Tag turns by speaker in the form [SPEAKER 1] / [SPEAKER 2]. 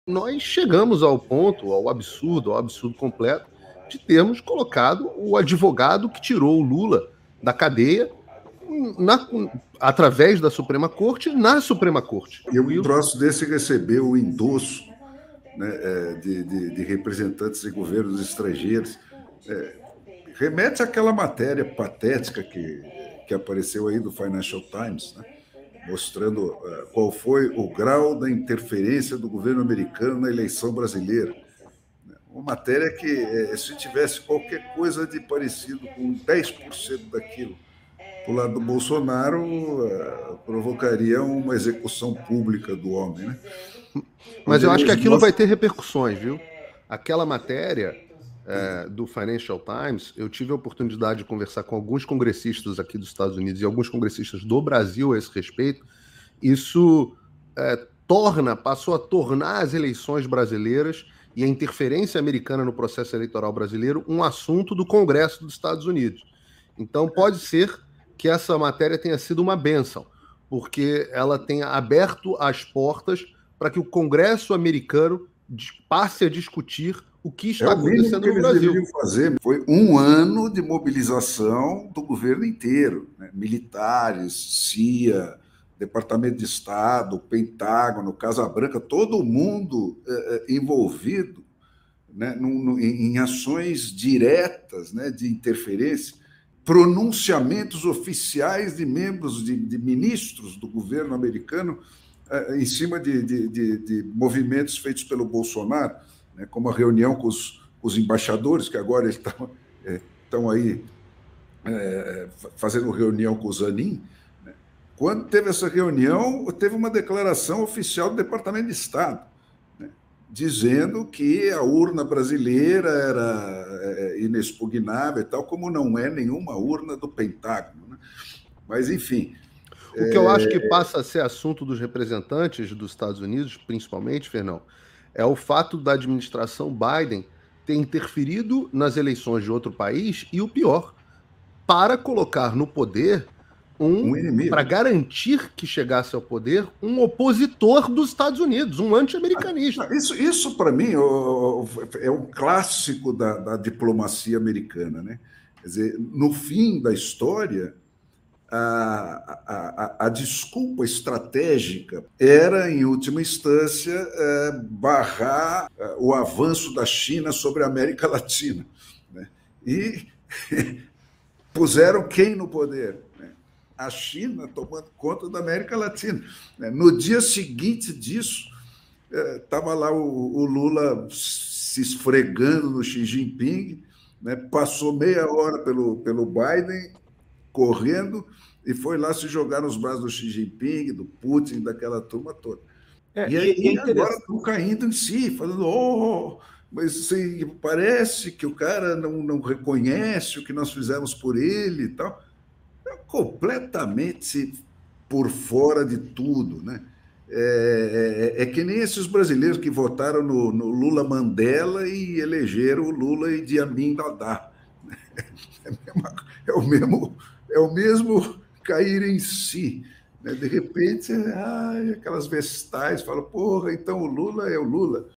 [SPEAKER 1] nós chegamos ao ponto, ao absurdo completo, de termos colocado o advogado que tirou o Lula da cadeia na, através da Suprema Corte, na Suprema Corte.
[SPEAKER 2] E um troço desse recebeu o endosso, né, de representantes de governos estrangeiros. Remete àquela matéria patética que apareceu aí do Financial Times, né, mostrando qual foi o grau da interferência do governo americano na eleição brasileira. Uma matéria que, se tivesse qualquer coisa de parecido com 10% daquilo para o lado do Bolsonaro, provocaria uma execução pública do homem, né?
[SPEAKER 1] Mas eu acho que aquilo vai ter repercussões, viu? Aquela matéria do Financial Times, eu tive a oportunidade de conversar com alguns congressistas aqui dos Estados Unidos e alguns congressistas do Brasil a esse respeito. Isso passou a tornar as eleições brasileiras e a interferência americana no processo eleitoral brasileiro um assunto do Congresso dos Estados Unidos. Então pode ser que essa matéria tenha sido uma bênção, porque ela tenha aberto as portas para que o Congresso americano passe a discutir o que está acontecendo no Brasil.
[SPEAKER 2] Fazer foi um ano de mobilização do governo inteiro, né? Militares, CIA, Departamento de Estado, Pentágono, Casa Branca, todo mundo envolvido, né, em ações diretas, né, de interferência, pronunciamentos oficiais de membros, de ministros do governo americano em cima de movimentos feitos pelo Bolsonaro, né, como a reunião com os embaixadores, que agora estão aí fazendo reunião com o Zanin. Quando teve essa reunião, teve uma declaração oficial do Departamento de Estado, né, dizendo que a urna brasileira era inexpugnável e tal, como não é nenhuma urna do Pentágono, né? Mas, enfim...
[SPEAKER 1] O que eu acho que passa a ser assunto dos representantes dos Estados Unidos, principalmente, Fernão, é o fato da administração Biden ter interferido nas eleições de outro país e, o pior, para colocar no poder para garantir que chegasse ao poder um opositor dos Estados Unidos, um anti-americanista.
[SPEAKER 2] Isso para mim, é um clássico da diplomacia americana, né? Quer dizer, no fim da história, a desculpa estratégica era, em última instância, barrar o avanço da China sobre a América Latina, né? E puseram quem no poder? A China tomando conta da América Latina. No dia seguinte disso, estava lá o Lula se esfregando no Xi Jinping, né? Passou meia hora pelo Biden, correndo, e foi lá se jogar nos braços do Xi Jinping, do Putin, daquela turma toda. E aí agora estão caindo em si, falando, mas assim, parece que o cara não reconhece o que nós fizemos por ele e tal. Completamente por fora de tudo, né? É que nem esses brasileiros que votaram no Lula Mandela e elegeram o Lula Idi Amin Dada. É o mesmo cair em si, né? De repente, aquelas vestais falam, porra, então o Lula é o Lula.